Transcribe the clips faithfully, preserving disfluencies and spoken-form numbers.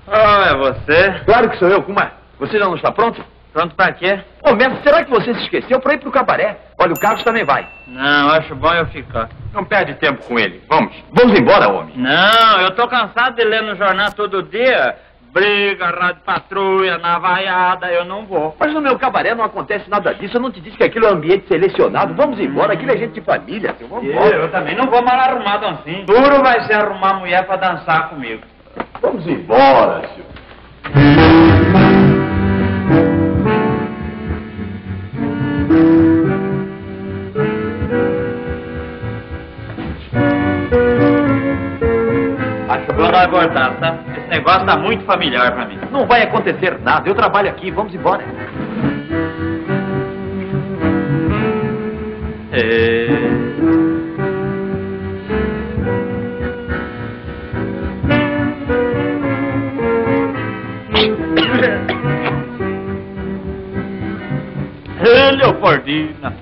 Ah, é você? Claro que sou eu, como é? Você já não está pronto? Pronto pra quê? Ô, mestre, será que você se esqueceu para ir pro cabaré? Olha, o Carlos também vai. Não, acho bom eu ficar. Não perde tempo com ele. Vamos. Vamos embora, homem. Não, eu tô cansado de ler no jornal todo dia. Briga, rádio patrulha, navaiada, eu não vou. Mas no meu cabaré não acontece nada disso. Eu não te disse que aquilo é ambiente selecionado. Vamos embora, aquilo é gente de família. Seu. Vamos embora. Eu, eu também não vou mal arrumado assim. Duro vai ser arrumar mulher pra dançar comigo. Vamos embora, senhor. Acho bom nós voltar, tá? Esse negócio tá muito familiar pra mim. Não vai acontecer nada. Eu trabalho aqui. Vamos embora. É... Ei, Leopoldina.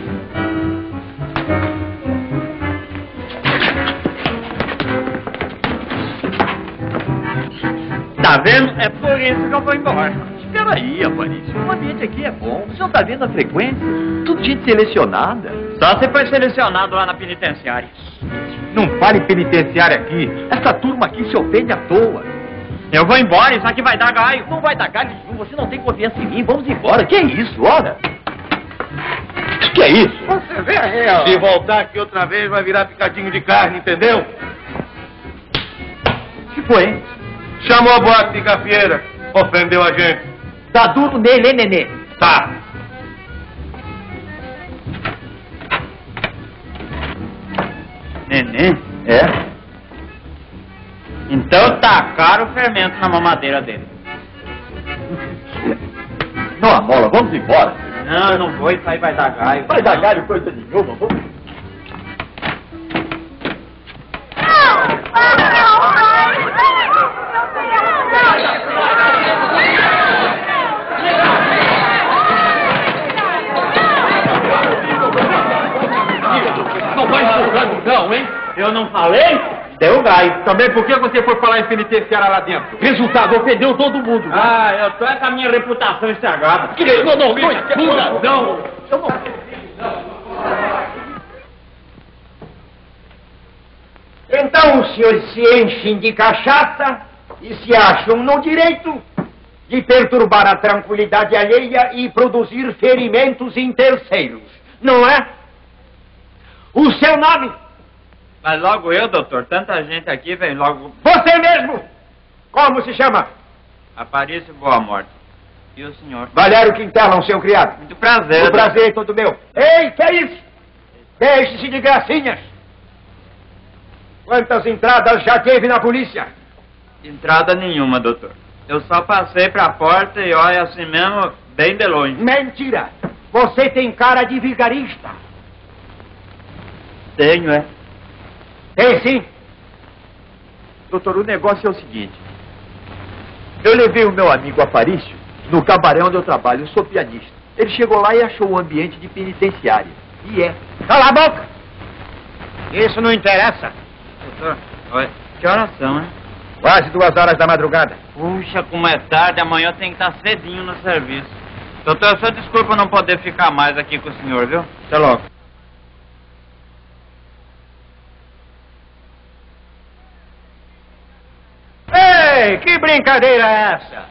Tá vendo? É por isso que eu vou embora. Espera aí, Aparício. O ambiente aqui é bom. O senhor tá vendo a frequência? Tudo gente selecionada. Só se foi selecionado lá na penitenciária. Não fale penitenciária aqui. Essa turma aqui se ofende à toa. Eu vou embora, isso aqui vai dar gaio. Não vai dar galho nenhum. Você não tem confiança em mim. Vamos embora. Que é isso? Ora. Que é isso? Você vê aí, ó. Se voltar aqui outra vez, vai virar picadinho de carne, entendeu? Que foi, hein? Chamou a boate de gafieira. Ofendeu a gente. Tá duro nele, hein, nenê? Tá. Neném? É? Então tá caro o fermento na mamadeira dele. Não amola, vamos embora. Não, não vou, isso aí vai dar gaio. Vai dar galho coisa nenhuma, vamos. Não vai empurrando não, hein? Eu não falei? Deu gaio. Também por que você foi falar em penitenciária lá dentro? Resultado, ofendeu todo mundo. Ah, eu tô é com a minha reputação estragada. Que não, não, não, não, não. Eu não. Então os senhores se enchem de cachaça e se acham no direito de perturbar a tranquilidade alheia e produzir ferimentos em terceiros, não é? O seu nome? Mas logo eu, doutor, tanta gente aqui vem logo... Você mesmo! Como se chama? Aparício Boa Morte. E o senhor? Valério Quintela, um seu criado. Muito prazer. O prazer é todo meu. Ei, que é isso? Deixe-se de gracinhas. Quantas entradas já teve na polícia? Entrada nenhuma, doutor. Eu só passei pra porta e olha assim mesmo, bem de longe. Mentira! Você tem cara de vigarista. Tenho, é? Tem sim. Doutor, o negócio é o seguinte. Eu levei o meu amigo Aparício no cabaré onde eu trabalho. Eu sou pianista. Ele chegou lá e achou o ambiente de penitenciária. E é. Cala a boca! Isso não interessa. Doutor, olha, que horas são, hein? Quase duas horas da madrugada. Puxa, como é tarde, amanhã eu tenho que estar cedinho no serviço. Doutor, só desculpa não poder ficar mais aqui com o senhor, viu? Até logo. Ei, que brincadeira é essa?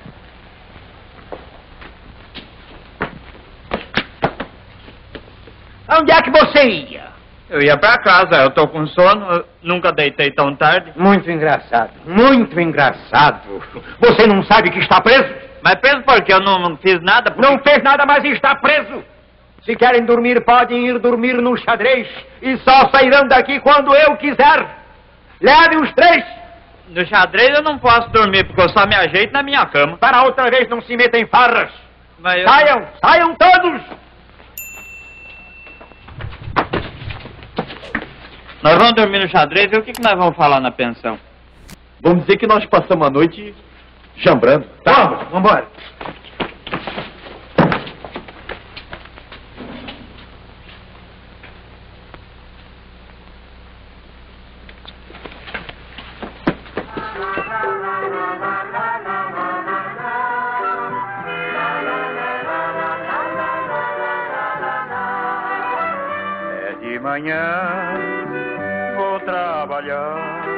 Onde é que você ia? Eu ia pra casa, eu tô com sono, eu nunca deitei tão tarde. Muito engraçado, muito engraçado. Você não sabe que está preso? Mas preso porque eu não, não fiz nada? Porque... Não fez nada, mas está preso. Se querem dormir, podem ir dormir no xadrez e só sairão daqui quando eu quiser. Leve os três. No xadrez eu não posso dormir, porque eu só me ajeito na minha cama. Para outra vez não se metam em farras. Mas eu... Saiam, saiam todos. Nós vamos dormir no xadrez e o que, que nós vamos falar na pensão? Vamos dizer que nós passamos a noite chambrando. Tá, vamos, vamos embora. manhã vou trabalhar.